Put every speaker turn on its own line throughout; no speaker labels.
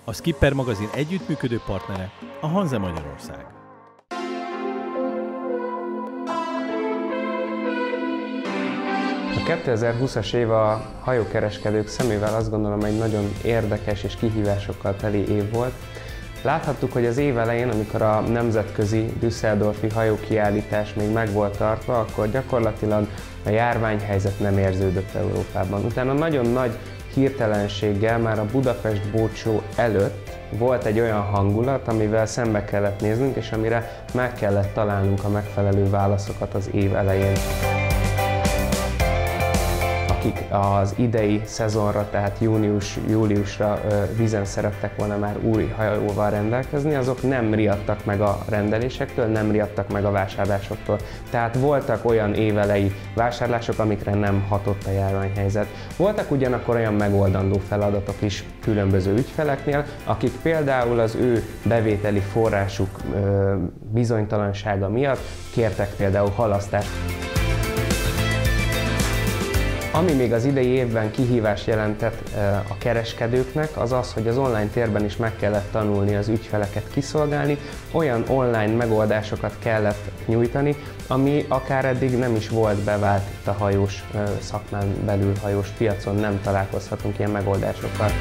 A Skipper magazin együttműködő partnere a Hanze Magyarország.
A 2020-as év a hajókereskedők szemével azt gondolom egy nagyon érdekes és kihívásokkal teli év volt. Láthattuk, hogy az év elején, amikor a nemzetközi Düsseldorfi hajókiállítás még meg volt tartva, akkor gyakorlatilag a járványhelyzet nem érződött Európában. Utána nagyon nagy hirtelenséggel már a Budapest Boat Show előtt volt egy olyan hangulat, amivel szembe kellett néznünk, és amire meg kellett találnunk a megfelelő válaszokat az év elején. Akik az idei szezonra, tehát június-júliusra vízen szerettek volna már új hajóval rendelkezni, azok nem riadtak meg a rendelésektől, nem riadtak meg a vásárlásoktól. Tehát voltak olyan évelei vásárlások, amikre nem hatott a járványhelyzet. Voltak ugyanakkor olyan megoldandó feladatok is különböző ügyfeleknél, akik például az ő bevételi forrásuk bizonytalansága miatt kértek például halasztást. Ami még az idei évben kihívást jelentett a kereskedőknek, az az, hogy az online térben is meg kellett tanulni az ügyfeleket kiszolgálni, olyan online megoldásokat kellett nyújtani, ami akár eddig nem is volt bevált itt a hajós szakmán belül, hajós piacon nem találkozhatunk ilyen megoldásokkal.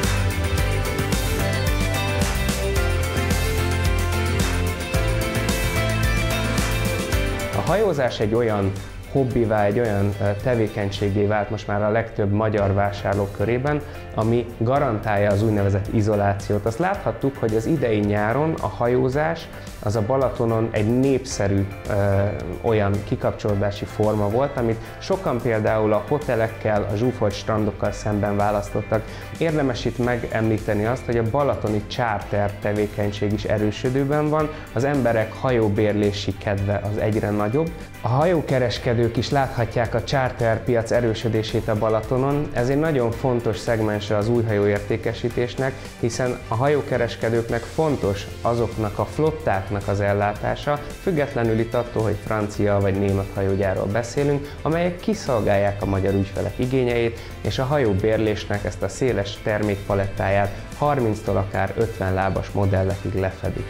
A hajózás egy olyan hobbivá, egy olyan tevékenységé vált most már a legtöbb magyar vásárló körében, ami garantálja az úgynevezett izolációt. Azt láthattuk, hogy az idei nyáron a hajózás az a Balatonon egy népszerű olyan kikapcsolódási forma volt, amit sokan például a hotelekkel, a zsúfolt strandokkal szemben választottak. Érdemes itt megemlíteni azt, hogy a balatoni charter tevékenység is erősödőben van, az emberek hajóbérlési kedve az egyre nagyobb. A hajókereskedők is láthatják a charter piac erősödését a Balatonon, ez egy nagyon fontos szegmense az új hajóértékesítésnek, hiszen a hajókereskedőknek fontos azoknak a flottáknak az ellátása, függetlenül itt attól, hogy francia vagy német hajógyárról beszélünk, amelyek kiszolgálják a magyar ügyfelek igényeit, és a hajóbérlésnek ezt a széles termékpalettáját 30-tól akár 50 lábas modellekig lefedik.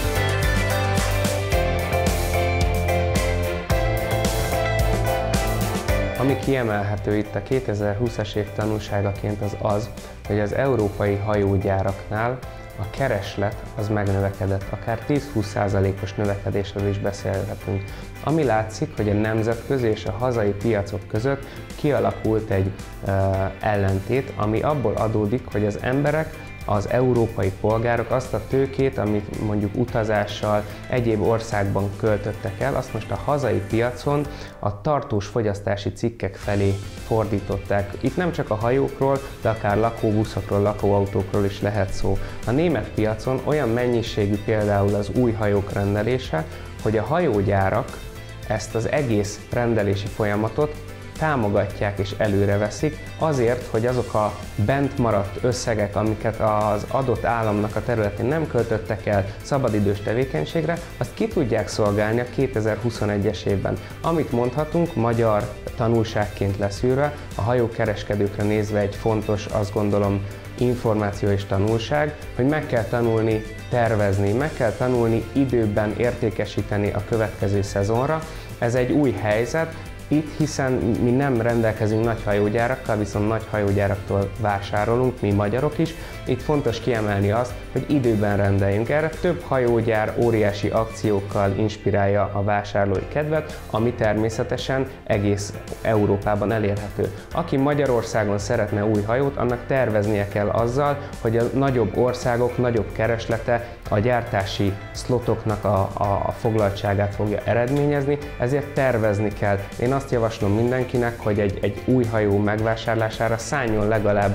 Ami kiemelhető itt a 2020-as év tanulságaként az, hogy az európai hajógyáraknál a kereslet az megnövekedett, akár 10-20%-os növekedésről is beszélhetünk. Ami látszik, hogy a nemzetközi és a hazai piacok között kialakult egy ellentét, ami abból adódik, hogy az emberek, az európai polgárok azt a tőkét, amit mondjuk utazással egyéb országban költöttek el, azt most a hazai piacon a tartós fogyasztási cikkek felé fordították. Itt nem csak a hajókról, de akár lakóbuszokról, lakóautókról is lehet szó. A német piacon olyan mennyiségű például az új hajók rendelése, hogy a hajógyárak ezt az egész rendelési folyamatot támogatják és előreveszik azért, hogy azok a bent maradt összegek, amiket az adott államnak a területén nem költöttek el szabadidős tevékenységre, azt ki tudják szolgálni a 2021-es évben. Amit mondhatunk, magyar tanulságként leszűrve, a hajókereskedőkre nézve egy fontos, azt gondolom, információ és tanulság, hogy meg kell tanulni tervezni, meg kell tanulni időben értékesíteni a következő szezonra. Ez egy új helyzet, itt, hiszen mi nem rendelkezünk nagy hajógyárakkal, viszont nagy hajógyáraktól vásárolunk, mi magyarok is. Itt fontos kiemelni azt, hogy időben rendeljünk. Erre több hajógyár óriási akciókkal inspirálja a vásárlói kedvet, ami természetesen egész Európában elérhető. Aki Magyarországon szeretne új hajót, annak terveznie kell azzal, hogy a nagyobb országok nagyobb kereslete a gyártási szlotoknak a foglaltságát fogja eredményezni, ezért tervezni kell. Én azt javaslom mindenkinek, hogy egy új hajó megvásárlására szálljon legalább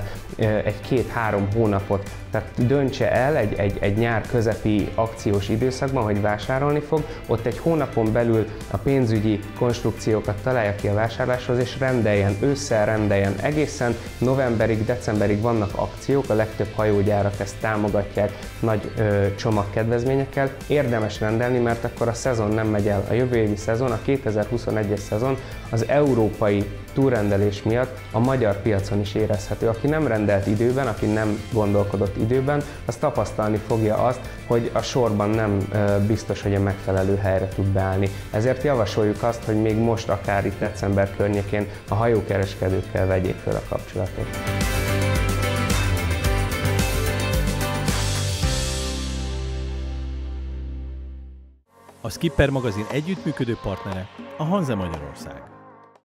egy 2-3 hónapot. Tehát döntse el egy nyár közepi akciós időszakban, hogy vásárolni fog, ott egy hónapon belül a pénzügyi konstrukciókat találja ki a vásárláshoz, és rendeljen, ősszel rendeljen. Egészen novemberig, decemberig vannak akciók, a legtöbb hajógyárak ezt támogatják nagy csomagkedvezményekkel. Érdemes rendelni, mert akkor a szezon nem megy el. A jövő évi szezon, a 2021-es szezon az európai túlrendelés miatt a magyar piacon is érezhető. Aki nem rendelt időben, aki nem gondolkodott időben, az tapasztalni fogja azt, hogy a sorban nem biztos, hogy a megfelelő helyre tud beállni. Ezért javasoljuk azt, hogy még most, akár itt december környékén a hajókereskedőkkel vegyék fel a kapcsolatot.
A Skipper magazin együttműködő partnere a Hanze Magyarország.